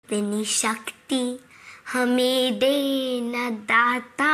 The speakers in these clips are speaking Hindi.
इतनी शक्ति हमें देना दाता।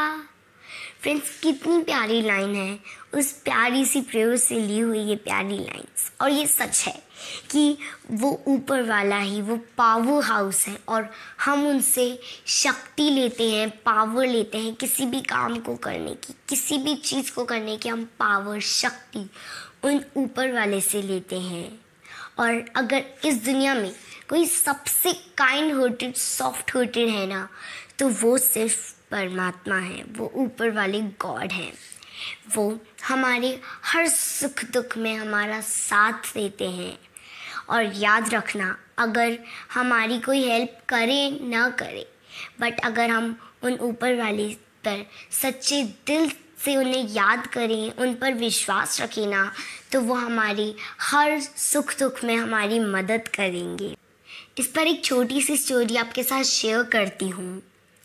फ्रेंड्स, कितनी प्यारी लाइन है। उस प्यारी सी प्रेयर से ली हुई ये प्यारी लाइन्स, और ये सच है कि वो ऊपर वाला ही वो पावर हाउस है और हम उनसे शक्ति लेते हैं, पावर लेते हैं किसी भी काम को करने की, किसी भी चीज़ को करने की हम पावर, शक्ति उन ऊपर वाले से लेते हैं। और अगर इस दुनिया में कोई सबसे काइंड हार्टेड, सॉफ्ट हार्टेड है ना, तो वो सिर्फ परमात्मा है, वो ऊपर वाले गॉड हैं। वो हमारे हर सुख दुख में हमारा साथ देते हैं। और याद रखना, अगर हमारी कोई हेल्प करे ना करे, बट अगर हम उन ऊपर वाले पर सच्चे दिल से उन्हें याद करें, उन पर विश्वास रखें ना, तो वो हमारी हर सुख दुख में हमारी मदद करेंगे। इस पर एक छोटी सी स्टोरी आपके साथ शेयर करती हूँ।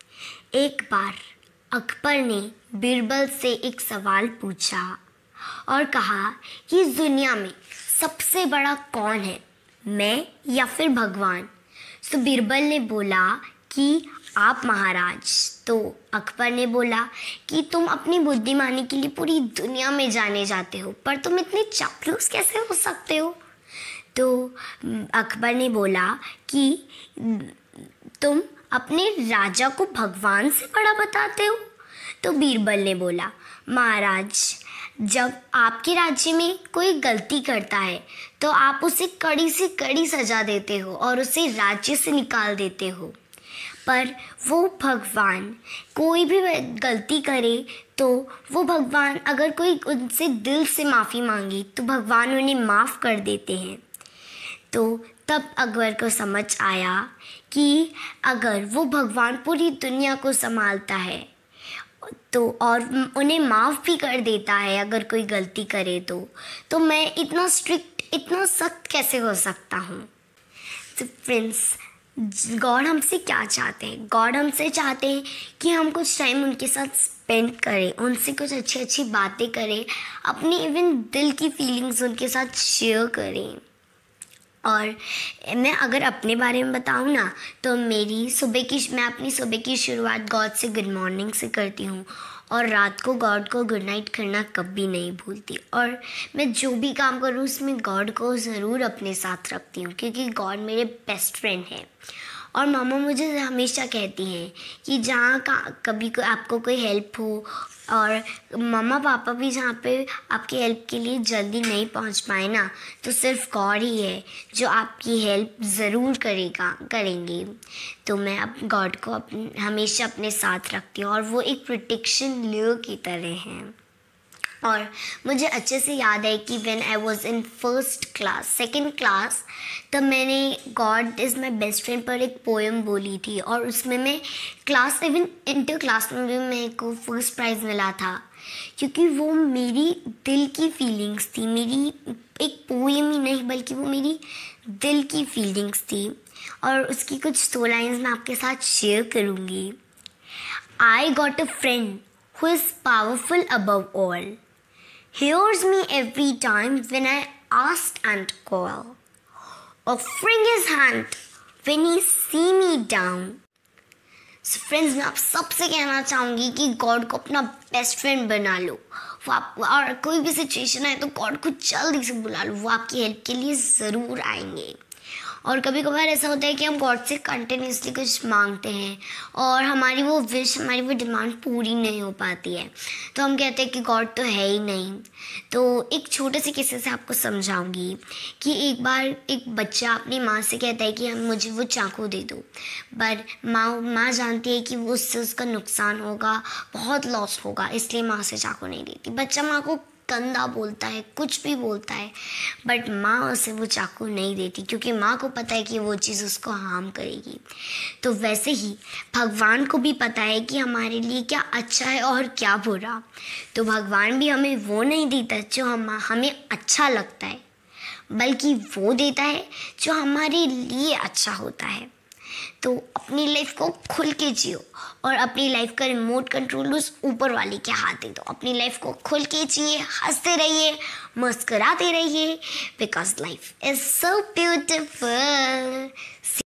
एक बार अकबर ने बीरबल से एक सवाल पूछा और कहा कि इस दुनिया में सबसे बड़ा कौन है, मैं या फिर भगवान। तो बीरबल ने बोला कि आप महाराज। तो अकबर ने बोला कि तुम अपनी बुद्धिमानी के लिए पूरी दुनिया में जाने जाते हो, पर तुम इतने चापलूस कैसे हो सकते हो। तो अकबर ने बोला कि तुम अपने राजा को भगवान से बड़ा बताते हो। तो बीरबल ने बोला, महाराज, जब आपके राज्य में कोई गलती करता है तो आप उसे कड़ी से कड़ी सजा देते हो और उसे राज्य से निकाल देते हो, पर वो भगवान कोई भी गलती करे तो वो भगवान अगर कोई उनसे दिल से माफ़ी मांगे तो भगवान उन्हें माफ़ कर देते हैं। तो तब अकबर को समझ आया कि अगर वो भगवान पूरी दुनिया को संभालता है तो और उन्हें माफ़ भी कर देता है अगर कोई गलती करे तो मैं इतना स्ट्रिक्ट, इतना सख्त कैसे हो सकता हूँ। तो फ्रेंड्स, गॉड हमसे क्या चाहते हैं? गॉड हमसे चाहते हैं कि हम कुछ टाइम उनके साथ स्पेंड करें, उनसे कुछ अच्छी अच्छी बातें करें, अपनी इवन दिल की फीलिंग्स उनके साथ शेयर करें। और मैं अगर अपने बारे में बताऊँ ना, तो मैं अपनी सुबह की शुरुआत गॉड से गुड मॉर्निंग से करती हूँ और रात को गॉड को गुड नाइट करना कभी नहीं भूलती। और मैं जो भी काम करूँ उसमें गॉड को ज़रूर अपने साथ रखती हूँ, क्योंकि गॉड मेरे बेस्ट फ्रेंड है। और मामा मुझे हमेशा कहती हैं कि जहाँ कभी आपको कोई हेल्प हो, और मम्मा पापा भी जहाँ पे आपकी हेल्प के लिए जल्दी नहीं पहुँच पाए ना, तो सिर्फ गॉड ही है जो आपकी हेल्प ज़रूर करेंगे। तो मैं अब गॉड को हमेशा अपने साथ रखती हूँ और वो एक प्रोटेक्शन लेयर की तरह हैं। और मुझे अच्छे से याद है कि when I was in second class, तब मैंने god is my best friend पर एक पोएम बोली थी और उसमें मैं इंटर क्लास में भी मेरे को फर्स्ट प्राइज़ मिला था, क्योंकि वो मेरी दिल की फीलिंग्स थी। मेरी एक पोएम ही नहीं बल्कि वो मेरी दिल की फीलिंग्स थी। और उसकी कुछ 2 लाइन्स मैं आपके साथ शेयर करूँगी। I got a friend who is powerful above all, hears me every time when I ask and call, offering his hand when he see me down. So friends, मैं आप सबसे कहना चाहूँगी कि गॉड को अपना बेस्ट फ्रेंड बना लो। वो आप, और कोई भी सिचुएशन आए तो गॉड को जल्दी से बुला लो, वो आपकी हेल्प के लिए ज़रूर आएंगे। और कभी कभार ऐसा होता है कि हम गॉड से कंटिन्यूसली कुछ मांगते हैं और हमारी वो डिमांड पूरी नहीं हो पाती है, तो हम कहते हैं कि गॉड तो है ही नहीं। तो एक छोटे से किस्से से आपको समझाऊंगी कि एक बार एक बच्चा अपनी माँ से कहता है कि मुझे वो चाकू दे दो, पर माँ जानती है कि वो उससे उसका नुकसान होगा, बहुत लॉस होगा, इसलिए माँ से चाकू नहीं देती। बच्चा माँ को गंदा बोलता है, कुछ भी बोलता है, बट माँ उसे वो चाकू नहीं देती, क्योंकि माँ को पता है कि वो चीज़ उसको हार्म करेगी। तो वैसे ही भगवान को भी पता है कि हमारे लिए क्या अच्छा है और क्या बुरा। तो भगवान भी हमें वो नहीं देता जो हमें अच्छा लगता है, बल्कि वो देता है जो हमारे लिए अच्छा होता है। तो अपनी लाइफ को खुल के जियो और अपनी लाइफ का रिमोट कंट्रोल उस ऊपर वाले के हाथ दे दो। अपनी लाइफ को खुल के जिए, हंसते रहिए, मुस्कुराते रहिए, because life is so beautiful.